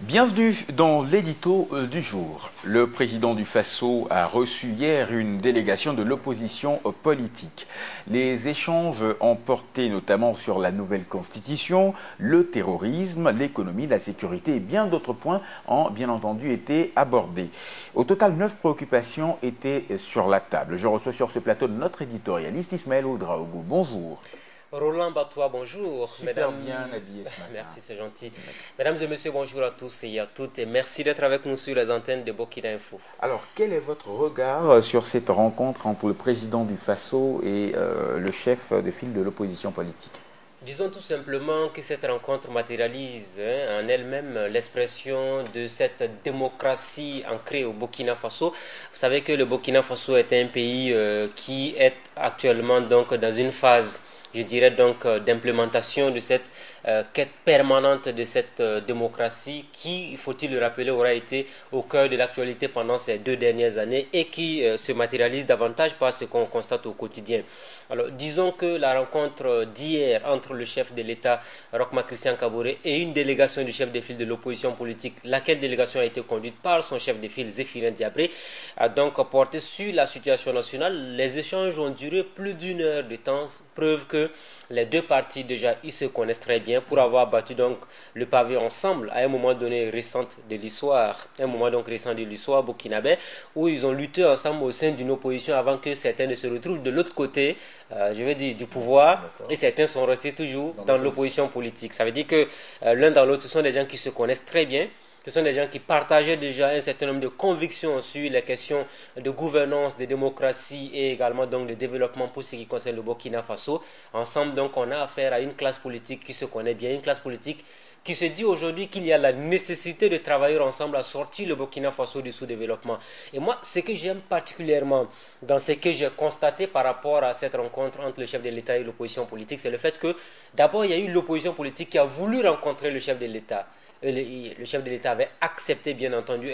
Bienvenue dans l'édito du jour. Le président du Faso a reçu hier une délégation de l'opposition politique. Les échanges ont porté notamment sur la nouvelle constitution, le terrorisme, l'économie, la sécurité et bien d'autres points ont bien entendu été abordés. Au total, 9 préoccupations étaient sur la table. Je reçois sur ce plateau notre éditorialiste Ismaël Oudraogo. Bonjour. Roland Batois, bonjour. Super bien habillé ce matin. Merci, c'est gentil. Mesdames et messieurs, bonjour à tous et à toutes et merci d'être avec nous sur les antennes de Burkina Info. Alors, quel est votre regard sur cette rencontre entre le président du Faso et le chef de file de l'opposition politique? Disons tout simplement que cette rencontre matérialise en elle-même l'expression de cette démocratie ancrée au Burkina Faso. Vous savez que le Burkina Faso est un pays qui est actuellement donc dans une phase, je dirais donc, d'implémentation de cette quête permanente de cette démocratie qui, faut-il le rappeler, aura été au cœur de l'actualité pendant ces 2 dernières années et qui se matérialise davantage par ce qu'on constate au quotidien. Alors, disons que la rencontre d'hier entre le chef de l'État, Roch-Marc Christian Kaboré, et une délégation du chef de file de l'opposition politique, laquelle délégation a été conduite par son chef de file, Zéphirin Diabré, a donc porté sur la situation nationale. Les échanges ont duré plus d'1 heure de temps, preuve que les deux parties déjà ils se connaissent très bien pour avoir battu donc le pavé ensemble à un moment donné récent de l'histoire, burkinabé, où ils ont lutté ensemble au sein d'une opposition avant que certains ne se retrouvent de l'autre côté, je veux dire, du pouvoir, et certains sont restés toujours dans l'opposition politique. Ça veut dire que l'un dans l'autre, ce sont des gens qui se connaissent très bien. Ce sont des gens qui partageaient déjà un certain nombre de convictions sur les questions de gouvernance, de démocratie et également donc de développement pour ce qui concerne le Burkina Faso. Ensemble, donc, on a affaire à une classe politique qui se connaît bien, une classe politique qui se dit aujourd'hui qu'il y a la nécessité de travailler ensemble à sortir le Burkina Faso du sous-développement. Et moi, ce que j'aime particulièrement dans ce que j'ai constaté par rapport à cette rencontre entre le chef de l'État et l'opposition politique, c'est le fait que d'abord, il y a eu l'opposition politique qui a voulu rencontrer le chef de l'État. Le chef de l'État avait accepté, bien entendu,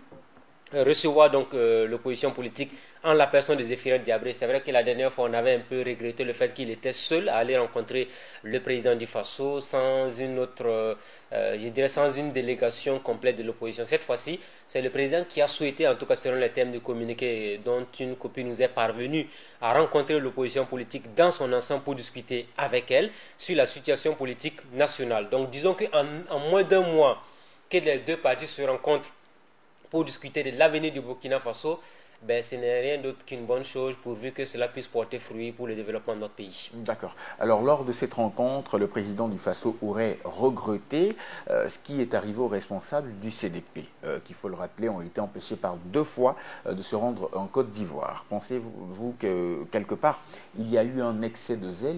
recevoir donc l'opposition politique en la personne de Zéphirin Diabré. C'est vrai que la dernière fois, on avait un peu regretté le fait qu'il était seul à aller rencontrer le président du Faso sans une autre, je dirais sans une délégation complète de l'opposition. Cette fois-ci, c'est le président qui a souhaité, en tout cas selon les termes du communiqué dont une copie nous est parvenue, à rencontrer l'opposition politique dans son ensemble pour discuter avec elle sur la situation politique nationale. Donc disons qu'en moins d'1 mois que les deux parties se rencontrent pour discuter de l'avenir du Burkina Faso, ce n'est rien d'autre qu'une bonne chose pourvu que cela puisse porter fruit pour le développement de notre pays. D'accord. Alors, lors de cette rencontre, le président du Faso aurait regretté ce qui est arrivé aux responsables du CDP, qui, il faut le rappeler, ont été empêchés par 2 fois de se rendre en Côte d'Ivoire. Pensez-vous que, quelque part, il y a eu un excès de zèle ?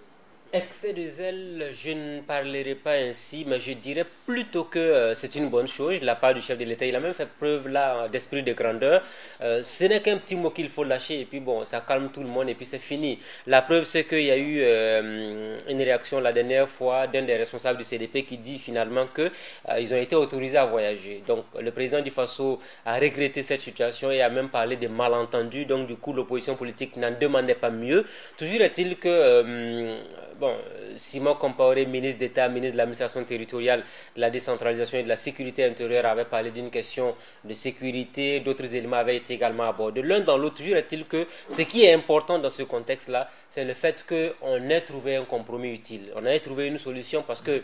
Excès de zèle, je ne parlerai pas ainsi, mais je dirais plutôt que c'est une bonne chose de la part du chef de l'État. Il a même fait preuve là d'esprit de grandeur. Ce n'est qu'un petit mot qu'il faut lâcher et puis bon, ça calme tout le monde et puis c'est fini. La preuve, c'est qu'il y a eu une réaction la dernière fois d'un des responsables du CDP qui dit finalement que ils ont été autorisés à voyager. Donc le président du Faso a regretté cette situation et a même parlé de malentendus. Donc du coup, l'opposition politique n'en demandait pas mieux. Toujours est-il que Simon Compaoré, ministre d'État, ministre de l'administration territoriale, de la décentralisation et de la sécurité intérieure, avait parlé d'une question de sécurité. D'autres éléments avaient été également abordés. L'un dans l'autre, toujours est-il que ce qui est important dans ce contexte-là, c'est le fait qu'on ait trouvé un compromis utile. On ait trouvé une solution parce que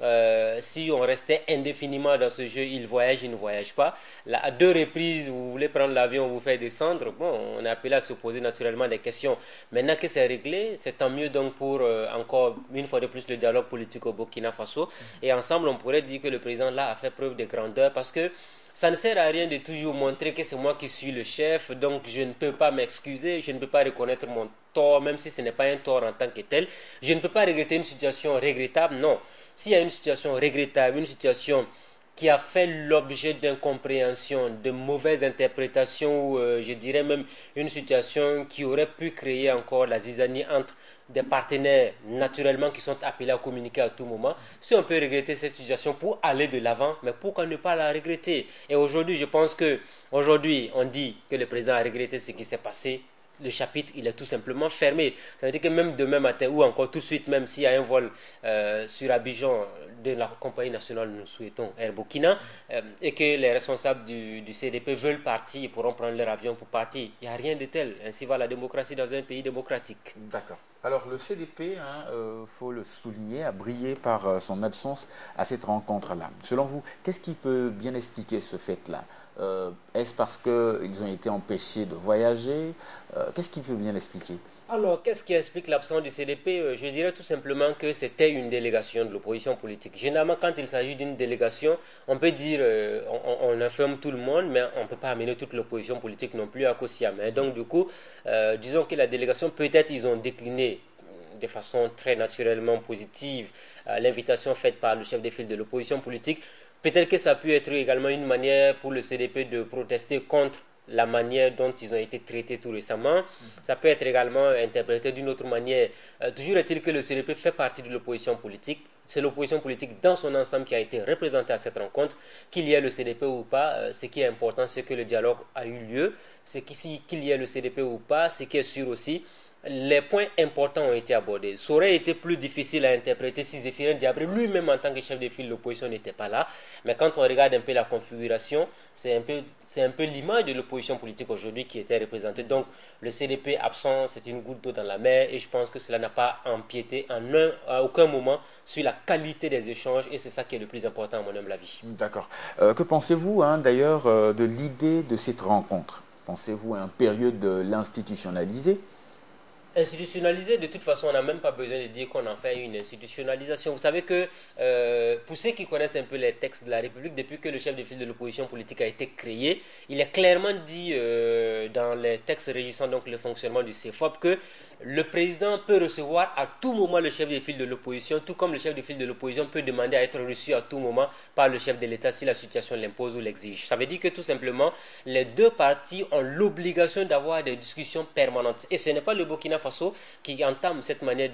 si on restait indéfiniment dans ce jeu, il voyage, il ne voyage pas. Là, à 2 reprises, vous voulez prendre l'avion, on vous fait descendre. Bon, on est appelé à se poser naturellement des questions. Maintenant que c'est réglé, c'est tant mieux donc pour encore une fois de plus le dialogue politique au Burkina Faso. Et ensemble, on pourrait dire que le président là a fait preuve de grandeur parce que ça ne sert à rien de toujours montrer que c'est moi qui suis le chef, donc je ne peux pas m'excuser, je ne peux pas reconnaître mon tort, même si ce n'est pas un tort en tant que tel. Je ne peux pas regretter une situation regrettable, non. S'il y a une situation regrettable, une situation qui a fait l'objet d'incompréhension, de mauvaises interprétations, ou je dirais même une situation qui aurait pu créer encore la zizanie entre des partenaires naturellement qui sont appelés à communiquer à tout moment. Si on peut regretter cette situation pour aller de l'avant, mais pourquoi ne pas la regretter? Et aujourd'hui, je pense que aujourd'hui, on dit que le président a regretté ce qui s'est passé. Le chapitre, il est tout simplement fermé. Ça veut dire que même demain matin, ou encore tout de suite, même s'il y a un vol sur Abidjan de la compagnie nationale, nous souhaitons Air Burkina, et que les responsables du CDP veulent partir, ils pourront prendre leur avion pour partir. Il n'y a rien de tel. Ainsi va la démocratie dans un pays démocratique. D'accord. Alors le CDP, faut le souligner, a brillé par son absence à cette rencontre-là. Selon vous, qu'est-ce qui peut bien expliquer ce fait-là? Est-ce parce qu'ils ont été empêchés de voyager? Qu'est-ce qui peut bien l'expliquer? Alors, qu'est-ce qui explique l'absence du CDP? Je dirais tout simplement que c'était une délégation de l'opposition politique. Généralement, quand il s'agit d'une délégation, on peut dire on informe tout le monde, mais on ne peut pas amener toute l'opposition politique non plus à Kosiam. Donc, du coup, disons que la délégation, peut-être, ils ont décliné de façon très naturellement positive l'invitation faite par le chef de file de l'opposition politique. Peut-être que ça peut être également une manière pour le CDP de protester contre la manière dont ils ont été traités tout récemment. Ça peut être également interprété d'une autre manière. Toujours est-il que le CDP fait partie de l'opposition politique. C'est l'opposition politique dans son ensemble qui a été représentée à cette rencontre. Qu'il y ait le CDP ou pas, ce qui est important, c'est que le dialogue a eu lieu. C'est qu'il y ait le CDP ou pas, ce qui est sûr aussi, les points importants ont été abordés. Ça aurait été plus difficile à interpréter si Zéphirin Diabré, lui-même en tant que chef de file de l'opposition, n'était pas là. Mais quand on regarde un peu la configuration, c'est un peu l'image de l'opposition politique aujourd'hui qui était représentée. Donc le CDP absent, c'est une goutte d'eau dans la mer et je pense que cela n'a pas empiété à aucun moment sur la qualité des échanges et c'est ça qui est le plus important à mon humble avis. D'accord. Que pensez-vous d'ailleurs de l'idée de cette rencontre? Pensez-vous à une période de l'institutionnaliser? Institutionnalisé, de toute façon, on n'a même pas besoin de dire qu'on en fait une institutionnalisation. Vous savez que, pour ceux qui connaissent un peu les textes de la République, depuis que le chef de file de l'opposition politique a été créé, il est clairement dit dans les textes régissant donc le fonctionnement du CFOP que le président peut recevoir à tout moment le chef de file de l'opposition, tout comme le chef de file de l'opposition peut demander à être reçu à tout moment par le chef de l'État si la situation l'impose ou l'exige. Ça veut dire que tout simplement, les deux parties ont l'obligation d'avoir des discussions permanentes. Et ce n'est pas le Burkina Faso qui entame cette manière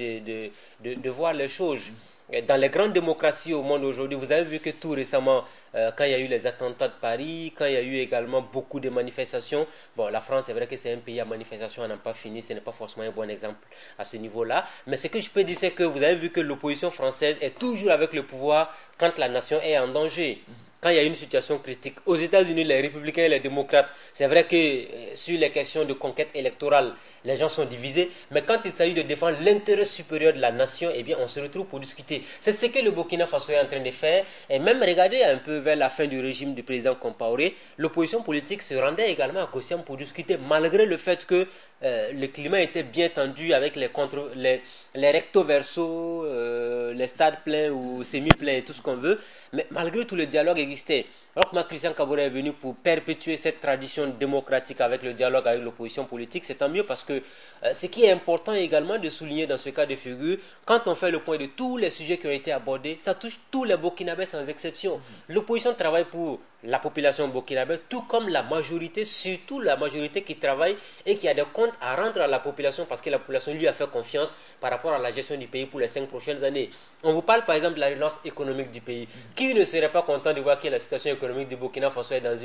de voir les choses. Dans les grandes démocraties au monde aujourd'hui, vous avez vu que tout récemment, quand il y a eu les attentats de Paris, quand il y a eu également beaucoup de manifestations, bon, la France, c'est vrai que c'est un pays à manifestation, on n'a pas fini, ce n'est pas forcément un bon exemple à ce niveau-là. Mais ce que je peux dire, c'est que vous avez vu que l'opposition française est toujours avec le pouvoir quand la nation est en danger. Quand il y a une situation critique. Aux États-Unis, les républicains et les démocrates, c'est vrai que sur les questions de conquête électorale, les gens sont divisés, mais quand il s'agit de défendre l'intérêt supérieur de la nation, eh bien, on se retrouve pour discuter. C'est ce que le Burkina Faso est en train de faire. Et même, regardez un peu vers la fin du régime du président Compaoré, l'opposition politique se rendait également à Kosiam pour discuter, malgré le fait que le climat était bien tendu avec les recto verso, les stades pleins ou semi-pleins et tout ce qu'on veut. Mais malgré tout, le dialogue existait. Alors que Christian Kaboré est venu pour perpétuer cette tradition démocratique avec le dialogue avec l'opposition politique, c'est tant mieux parce que ce qui est important également de souligner dans ce cas de figure, quand on fait le point de tous les sujets qui ont été abordés, ça touche tous les Burkinabés sans exception. L'opposition travaille pour la population burkinabé, tout comme la majorité, surtout la majorité qui travaille et qui a des comptes à rendre à la population parce que la population lui a fait confiance par rapport à la gestion du pays pour les 5 prochaines années. On vous parle par exemple de la relance économique du pays. Qui ne serait pas content de voir que la situation économique du Burkina Faso est dans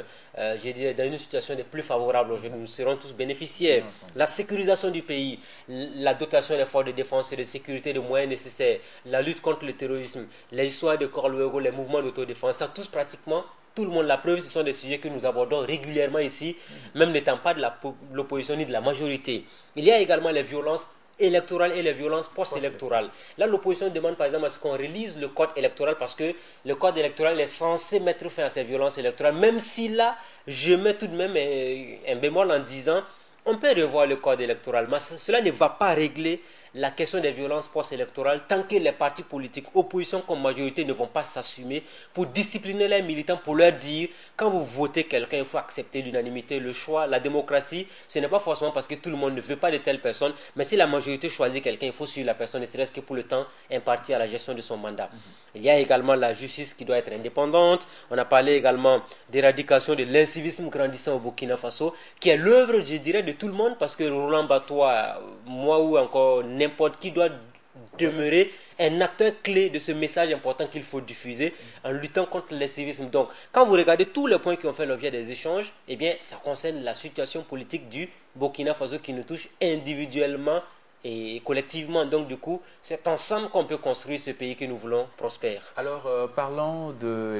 une situation des plus favorables aujourd'hui. Nous serons tous bénéficiaires. La sécurisation du pays, la dotation des forces de défense et de sécurité de moyens nécessaires, la lutte contre le terrorisme, les histoires de Corluego, les mouvements d'autodéfense, ça tous pratiquement tout le monde. La preuve, ce sont des sujets que nous abordons régulièrement ici, même n'étant pas de l'opposition ni de la majorité. Il y a également les violences électorales et les violences post-électorales. Là, l'opposition demande par exemple à ce qu'on relise le code électoral parce que le code électoral est censé mettre fin à ces violences électorales, même si là, je mets tout de même un bémol en disant on peut revoir le code électoral, mais cela ne va pas régler la question des violences post-électorales tant que les partis politiques, opposition comme majorité, ne vont pas s'assumer pour discipliner les militants, pour leur dire quand vous votez quelqu'un, il faut accepter l'unanimité, le choix, la démocratie. Ce n'est pas forcément parce que tout le monde ne veut pas de telle personne, mais si la majorité choisit quelqu'un, il faut suivre la personne, ne serait-ce que pour le temps imparti à la gestion de son mandat. Il y a également la justice qui doit être indépendante. On a parlé également d'éradication de l'incivisme grandissant au Burkina Faso, qui est l'œuvre, je dirais, de tout le monde parce que Roland Batois, moi ou encore n'importe qui doit demeurer un acteur clé de ce message important qu'il faut diffuser en luttant contre l'extrémisme. Donc, quand vous regardez tous les points qui ont fait l'objet des échanges, eh bien, ça concerne la situation politique du Burkina Faso qui nous touche individuellement et collectivement. Donc, du coup, c'est ensemble qu'on peut construire ce pays que nous voulons prospère. Alors, parlons de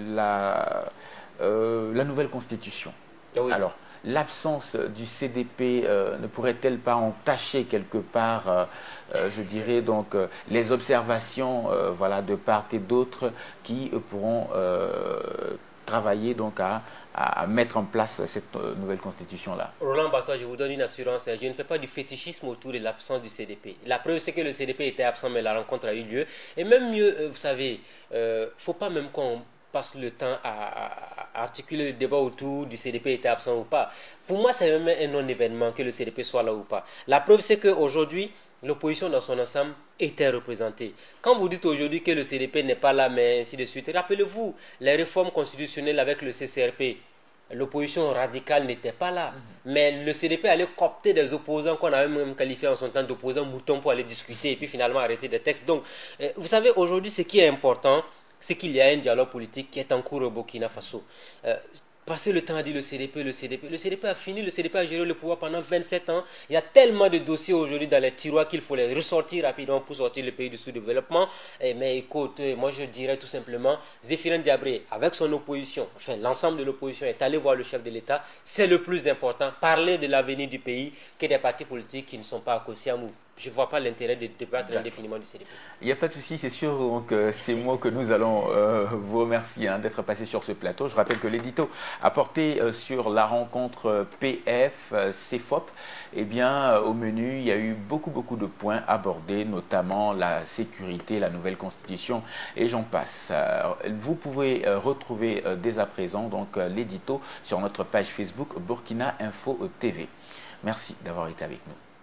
la nouvelle constitution. Oui. Alors, l'absence du CDP ne pourrait-elle pas entacher quelque part, je dirais, donc, les observations voilà, de part et d'autre qui pourront travailler donc, à mettre en place cette nouvelle constitution-là? Roland Batois, je vous donne une assurance, je ne fais pas du fétichisme autour de l'absence du CDP. La preuve, c'est que le CDP était absent, mais la rencontre a eu lieu. Et même mieux, vous savez, il ne faut pas même qu'on passe le temps à articuler le débat autour du CDP était absent ou pas. Pour moi, c'est même un non-événement que le CDP soit là ou pas. La preuve, c'est qu'aujourd'hui, l'opposition dans son ensemble était représentée. Quand vous dites aujourd'hui que le CDP n'est pas là, mais ainsi de suite, rappelez-vous, les réformes constitutionnelles avec le CCRP, l'opposition radicale n'était pas là. Mais le CDP allait coopter des opposants qu'on avait même qualifiés en son temps d'opposants moutons pour aller discuter et puis finalement arrêter des textes. Donc, vous savez, aujourd'hui, ce qui est important, c'est qu'il y a un dialogue politique qui est en cours au Burkina Faso. Passer le temps à dire le CDP. Le CDP a fini, le CDP a géré le pouvoir pendant 27 ans. Il y a tellement de dossiers aujourd'hui dans les tiroirs qu'il faut les ressortir rapidement pour sortir le pays du sous-développement. Mais écoute, moi je dirais tout simplement, Zéphirine Diabré, avec son opposition, enfin l'ensemble de l'opposition est allé voir le chef de l'État. C'est le plus important, parler de l'avenir du pays que des partis politiques qui ne sont pas à Kosiamou. Je ne vois pas l'intérêt de débattre indéfiniment du CDP. Il n'y a pas de souci, c'est sûr. Donc, c'est moi que nous allons vous remercier d'être passé sur ce plateau. Je rappelle que l'édito a porté sur la rencontre PF-CEFOP. Eh bien, au menu, il y a eu beaucoup de points abordés, notamment la sécurité, la nouvelle constitution et j'en passe. Vous pouvez retrouver dès à présent donc l'édito sur notre page Facebook Burkina Info TV. Merci d'avoir été avec nous.